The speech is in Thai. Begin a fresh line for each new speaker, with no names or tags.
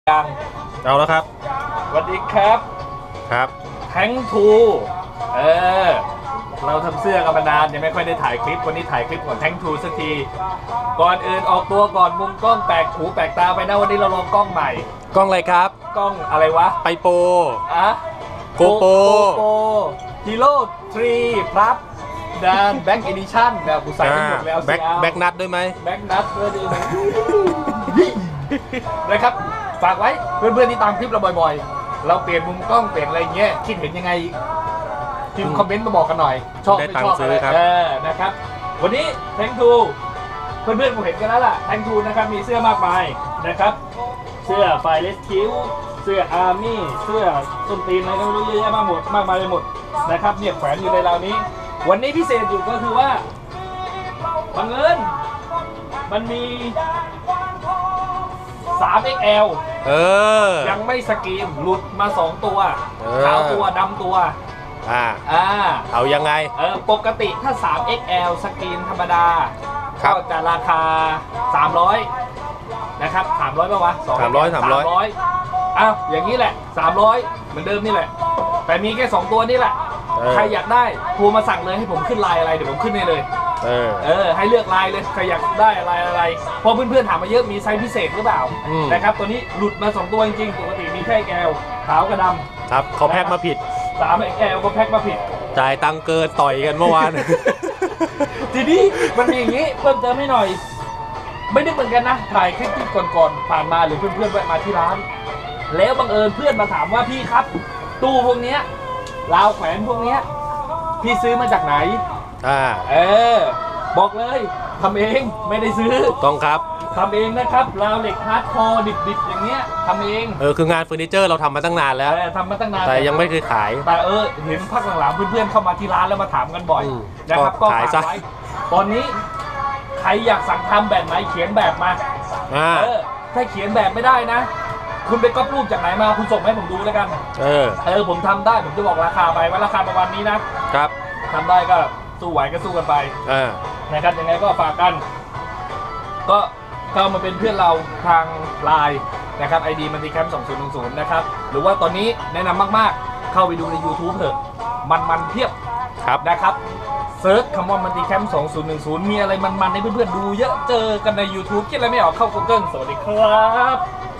ยัง
เอาแล้วครับ
สวัสดีครับ
ครับ
แทงทูเราทำเสื้อกันมานานยังไม่ค่อยได้ถ่ายคลิปวันนี้ถ่ายคลิปของแทงทูสักทีก่อนอื่นออกตัวก่อนมุมกล้องแปลกหูแปลกตาไปนะวันนี้เราลองกล้องใหม่
กล้องอะไรครับ
กล้องอะไรวะ
ไปโป
อะ
โกโป
ฮีโร่3 plus ดันแบ็กเอดิชั่นแบบกูใส่ทั้งหมดแล้ว
แบ็กนัทด้วยไหม
แบ็กนัทด้วยดีนะครับฝากไว้เพื่อนๆที่ตามคลิปเราบ่อยๆเราเปลี่ยนมุมกล้องเปลี่ยนอะไรเงี้ยคิดเห็นยังไงพิมพ์คอมเมนต์มาบอกกันหน่อยชอบไม่ชอบอะไรนะครับวันนี้แทงทูเพื่อนๆผมเห็นกันแล้วล่ะแทงทูนะครับมีเสื้อมากมายนะครับเสื้อไฟเลสคิวเสื้ออาร์มี่เสื้อส้นตีนอะไรก็ไม่รู้เยอะแยะมากมายไปหมดนะครับเนี่ยแขวนอยู่ในราวนี้วันนี้พิเศษอยู่ก็คือว่าบังเอิญมันมี 3XL ยังไม่สกรีนหลุดมา2ตัวขาวตัวดำตัว
เอายังไง
ปกติถ้า 3XL สกรีนธรรมดาก็จะราคา300นะครับ300ป่าววะ300อ้าวอย่างนี้แหละ300เหมือนเดิมนี่แหละแต่มีแค่2ตัวนี่แหละใครอยากได้โทรมาสั่งเลยให้ผมขึ้นไลน์อะไรเดี๋ยวผมขึ้นให้เลยให้เลือกไลน์เลยใครอยากได้อะไรเพราะเพื่อนๆถามมาเยอะมีไซส์พิเศษหรือเปล่านะครับตัวนี้หลุดมา2ตัวจริงๆปกติมีแค่แก้วขาวกับดำ
ครับเขาแพ็คมาผิด
3XLก็แพ็คมาผิด
จ่ายตังเกินต่อยกันเมื่อวาน
ทีนี้มันมีอย่างนี้เพิ่มเติมให้หน่อยไม่ได้เหมือนกันนะถ่ายคลิปที่ก่อนๆผ่านมาหรือเพื่อนๆแวะมาที่ร้านแล้วบังเอิญเพื่อนมาถามว่าพี่ครับตู้พวกเนี้ยราวแขวนพวกเนี้ยพี่ซื้อมาจากไหนบอกเลยทำเองไม่ได้ซื้อ
ต้องครับ
ทำเองนะครับราวเหล็กฮาร์ดคอร์ดิบๆอย่างเงี้ยทำเอง
คืองานเฟอร์นิเจอร์เราทำมาตั้งนานแล้ว
ทำมาตั้งนาน
แต่ยังไม่เคยขาย
แต่เห็นพักหลังๆเพื่อนๆเข้ามาที่ร้านแล้วมาถามกันบ่อยนะครับก็ขายไว้ตอนนี้ใครอยากสั่งทำแบบไหนเขียนแบบมาถ้าเขียนแบบไม่ได้นะคุณไปก๊อปรูปจากไหนมาคุณส่งให้ผมดูแล้วกันผมทำได้ผมจะบอกราคาไปว่าราคาประมาณนี้นะครับทำได้ก็สู้ไหวก็สู้กันไปนะครับยังไงก็ฝากกันก็เข้ามาเป็นเพื่อนเราทางไลน์นะครับ ID มันดีแคมป์2010นะครับหรือว่าตอนนี้แนะนำมากๆเข้าไปดูใน YouTube เถอะมันเพียบนะครับเซิร์ชคำว่ามันดีแคมป์2010มีอะไรมันๆให้เพื่อนๆดูเยอะเจอกันใน YouTube คิดอะไรไม่ออกเข้า Google สวัสดีครับ